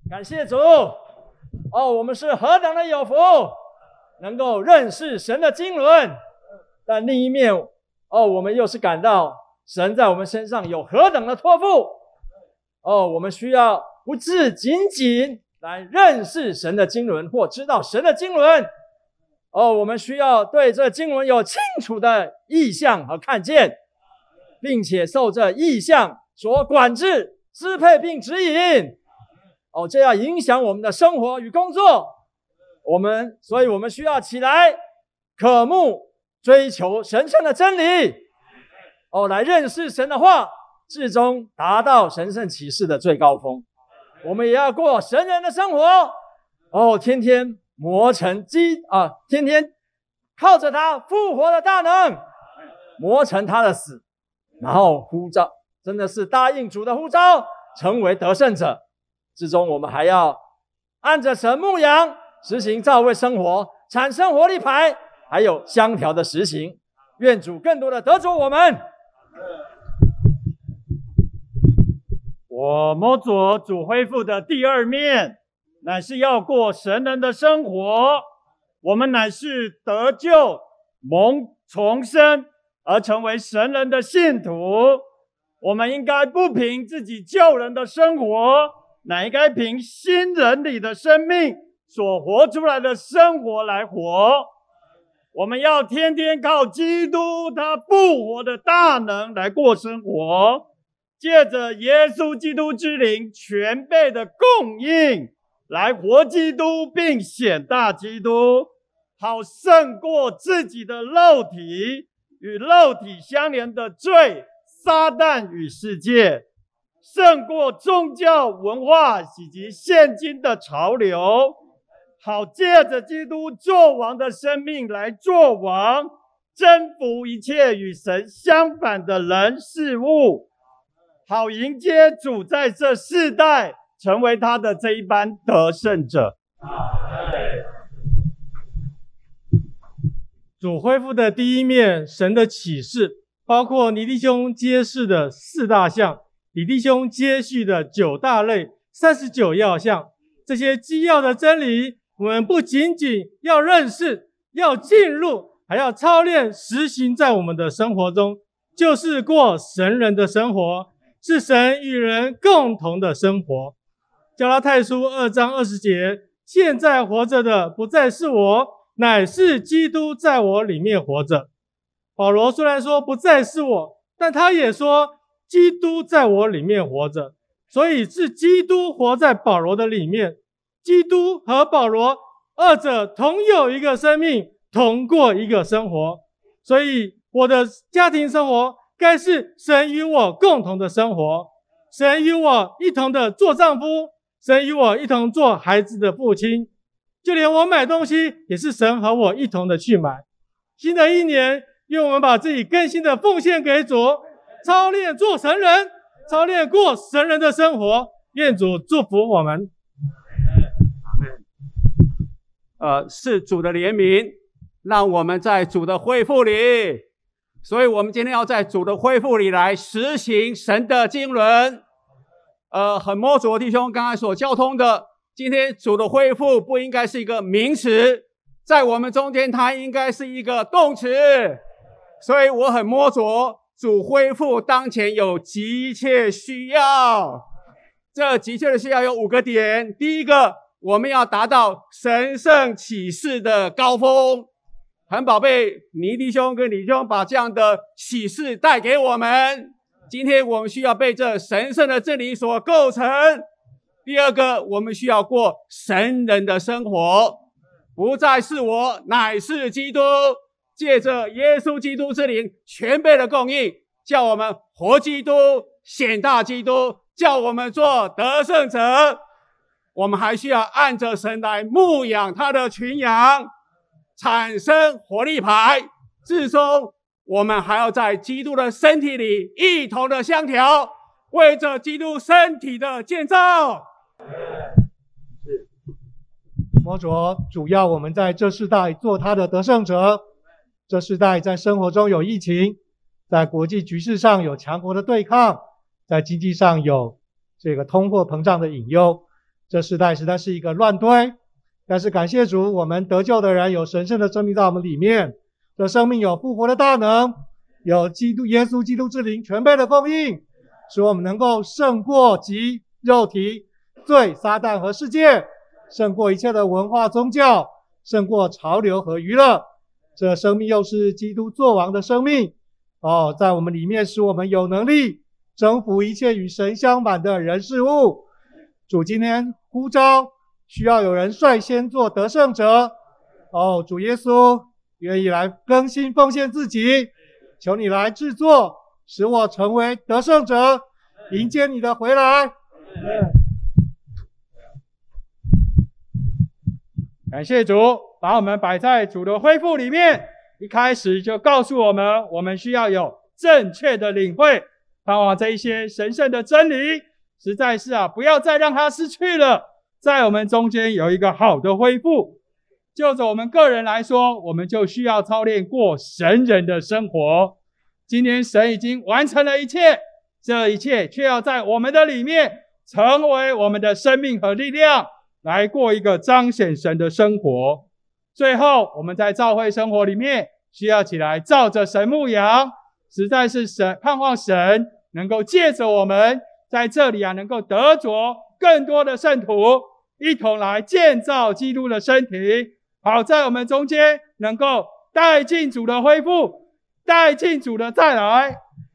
感谢主。我们是何等的有福，能够认识神的经纶。但另一面，我们又是感到神在我们身上有何等的托付。我们需要不只仅仅来认识神的经纶或知道神的经纶。我们需要对这经纶有清楚的意向和看见，并且受这意向所管制、支配并指引。这样影响我们的生活与工作。所以我们需要起来渴慕追求神圣的真理，来认识神的话，至终达到神圣启示的最高峰。我们也要过神人的生活，天天磨成天天靠着他复活的大能磨成他的死，然后呼召，真的是答应主的呼召，成为得胜者。之中我们还要按着神牧养，实行教会生活，产生活力牌，还有相调的实行。愿主更多的得着我们。 我摸着主恢复的第二面，乃是要过神人的生活。我们乃是得救、蒙重生而成为神人的信徒。我们应该不凭自己救人的生活，乃应该凭新人里的生命所活出来的生活来活。我们要天天靠基督他复活的大能来过生活，借着耶稣基督之灵全备的供应来活基督，并显大基督，好胜过自己的肉体与肉体相连的罪、撒旦与世界，胜过宗教文化以及现今的潮流，好借着基督作王的生命来作王，征服一切与神相反的人事物，好迎接主在这世代成为他的这一班得胜者。 主恢复的第一面，神的启示，包括尼弟兄揭示的4大项，李弟兄接续的9大类39要项。这些基要的真理，我们不仅仅要认识，要进入，还要操练实行在我们的生活中，就是过神人的生活，是神与人共同的生活。加拉太书2章20节，现在活着的不再是我，乃是基督在我里面活着。保罗虽然说不再是我，但他也说基督在我里面活着，所以是基督活在保罗的里面。基督和保罗二者同有一个生命，同过一个生活。所以我的家庭生活该是神与我共同的生活，神与我一同的做丈夫，神与我一同做孩子的父亲，就连我买东西也是神和我一同的去买。新的一年，愿我们把自己更新的奉献给主，操练做神人，操练过神人的生活。愿主祝福我们。 是主的怜悯，让我们在主的恢复里，所以我们今天要在主的恢复里来实行神的经纶。很摸着弟兄刚才所交通的，今天主的恢复不应该是一个名词，在我们中间它应该是一个动词。所以我很摸着主恢复当前有急切需要，这急切的需要有5个点。第一个，我们要达到神圣启示的高峰。很宝贝，尼弟兄跟李兄把这样的启示带给我们。今天我们需要被这神圣的真理所构成。第二个，我们需要过神人的生活，不再是我，乃是基督，借着耶稣基督之灵全备的供应，叫我们活基督，显大基督，叫我们做得胜者。我们还需要按着神来牧养他的群羊，产生活力牌。最终我们还要在基督的身体里一同的相调，为着基督身体的建造。 摸着主要我们在这世代做他的得胜者。这世代在生活中有疫情，在国际局势上有强国的对抗，在经济上有这个通货膨胀的隐忧。 这世代实在是一个乱堆。但是感谢主，我们得救的人有神圣的生命在我们里面，这生命有复活的大能，有耶稣基督之灵全备的供应，使我们能够胜过极肉体、罪、撒旦和世界，胜过一切的文化宗教，胜过潮流和娱乐。这生命又是基督作王的生命在我们里面，使我们有能力征服一切与神相反的人事物。主今天呼召，需要有人率先做得胜者。主耶稣愿意来更新奉献自己，求你来制作，使我成为得胜者，迎接你的回来。 感谢主，把我们摆在主的恢复里面。一开始就告诉我们，我们需要有正确的领会，盼望这一些神圣的真理，实在是不要再让它失去了，在我们中间有一个好的恢复。就着我们个人来说，我们就需要操练过神人的生活。今天神已经完成了一切，这一切却要在我们的里面成为我们的生命和力量，来过一个彰显神的生活。最后我们在教会生活里面需要起来照着神牧养，实在是盼望神能够借着我们在这里能够得着更多的圣徒，一同来建造基督的身体，好在我们中间能够带进主的恢复，带进主的再来。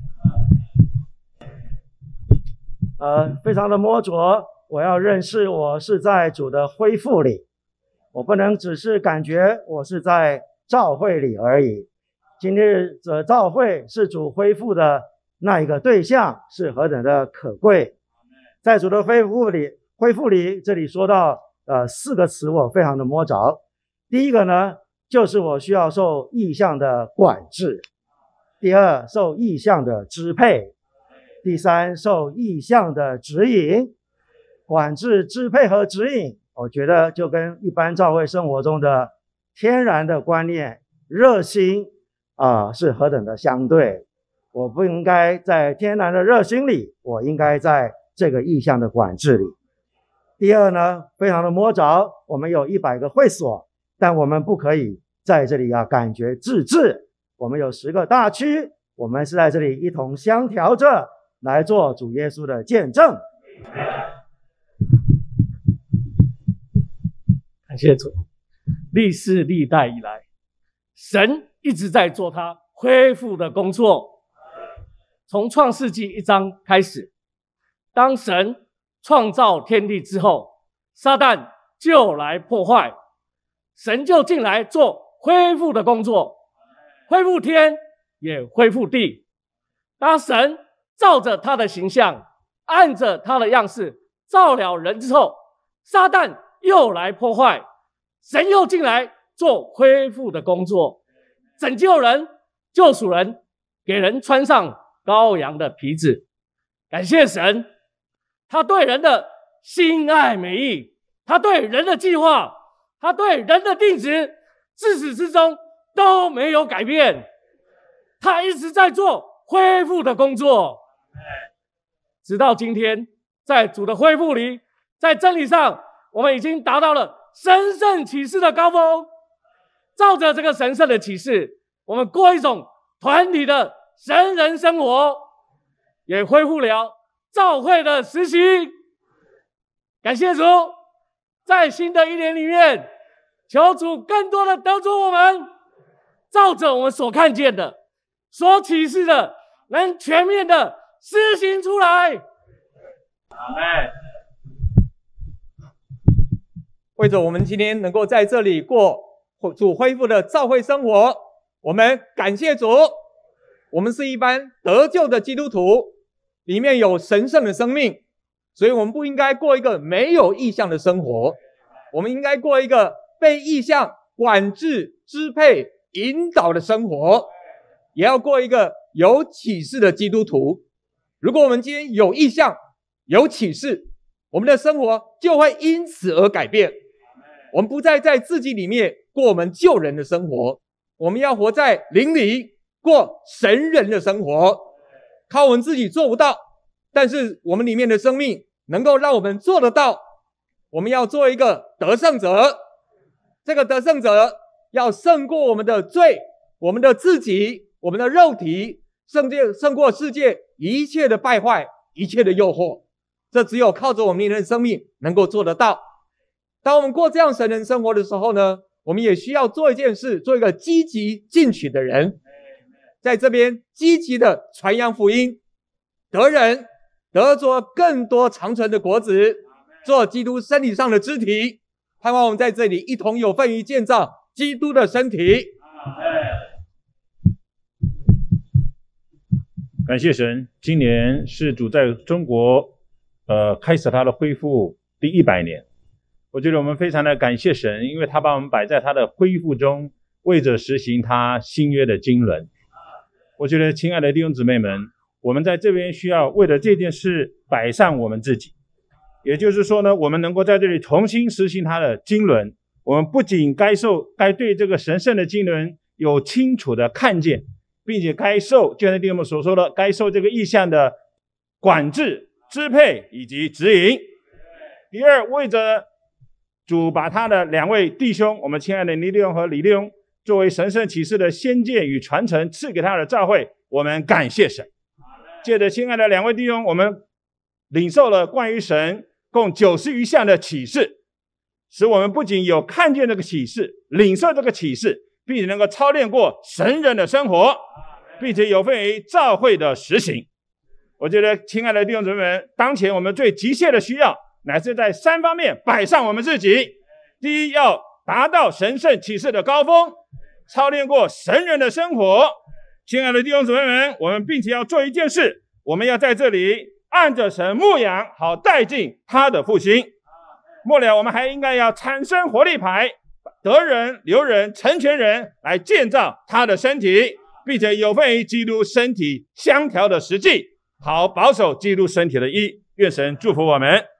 非常的摸着，我要认识我是在主的恢复里，我不能只是感觉我是在教会里而已。今日的教会是主恢复的那一个对象，是何等的可贵。在主的恢复里，这里说到4个词我非常的摸着。第一个呢，就是我需要受意象的管制；第二，受意象的支配；第三，受意象的指引。管制、支配和指引，我觉得就跟一般教会生活中的天然的观念、热心是何等的相对。我不应该在天然的热心里，我应该在这个意象的管制里。第二呢，非常的摸着，我们有100个会所，但我们不可以在这里感觉自治。我们有10个大区，我们是在这里一同相调着来做主耶稣的见证。 感谢主，历世历代以来，神一直在做他恢复的工作。从创世纪1章开始，当神创造天地之后，撒旦就来破坏，神就进来做恢复的工作，恢复天也恢复地。当神照着他的形象，按着他的样式造了人之后，撒旦又来破坏，神又进来做恢复的工作，拯救人、救赎人，给人穿上羔羊的皮子。感谢神，他对人的心爱美意，他对人的计划，他对人的定旨，自始至终都没有改变。他一直在做恢复的工作，直到今天，在主的恢复里，在真理上，我们已经达到了神圣启示的高峰。照着这个神圣的启示，我们过一种团体的神人生活，也恢复了教会的实行。感谢主，在新的一年里面，求主更多的得着我们，照着我们所看见的、所启示的，能全面的施行出来。 阿们。为着我们今天能够在这里过主恢复的教会生活，我们感谢主。我们是一般得救的基督徒，里面有神圣的生命，所以我们不应该过一个没有意象的生活，我们应该过一个被意象管制、支配、引导的生活，也要过一个有启示的基督徒。如果我们今天有意象、有启示，我们的生活就会因此而改变。我们不再在自己里面过我们救人的生活，我们要活在灵里，过神人的生活。靠我们自己做不到，但是我们里面的生命能够让我们做得到。 我们要做一个得胜者。这个得胜者要胜过我们的罪、我们的自己、我们的肉体，胜过世界一切的败坏、一切的诱惑。这只有靠着我们的生命能够做得到。当我们过这样神人生活的时候呢，我们也需要做一件事，做一个积极进取的人，在这边积极的传扬福音，得人得着更多长存的果子，做基督身体上的肢体。盼望我们在这里一同有份于建造基督的身体。 感谢神，今年是主在中国开始他的恢复第100年。我觉得我们非常的感谢神，因为他把我们摆在他的恢复中，为着实行他新约的经纶。我觉得亲爱的弟兄姊妹们，我们在这边需要为了这件事摆上我们自己。也就是说呢，我们能够在这里重新实行他的经纶，我们不仅该对这个神圣的经纶有清楚的看见，并且该受，就像弟兄们所说的，该受这个意象的管制、支配以及指引。第二，为着主把他的2位弟兄，我们亲爱的尼利翁和李利翁，作为神圣启示的先见与传承赐给他的教会，我们感谢神。借着亲爱的2位弟兄，我们领受了关于神共90余项的启示，使我们不仅有看见这个启示，领受这个启示，并且能够操练过神人的生活，并且有份于教会的实行。我觉得亲爱的弟兄姊妹们，当前我们最急切的需要乃是在3方面摆上我们自己。第一，要达到神圣启示的高峰，操练过神人的生活。亲爱的弟兄姊妹们，我们并且要做一件事，我们要在这里按着神牧养，好带进他的复兴。末了，我们还应该要产生活力牌，得人、留人、成全人，来建造他的身体，并且有份于基督身体相调的实际，好保守基督身体的义。愿神祝福我们。